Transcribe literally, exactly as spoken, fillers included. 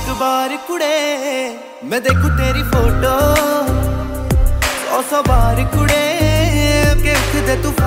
एक बार कुड़े मैं देखूं तेरी फोटो, सौ सौ बार कुड़े के उठ दे तू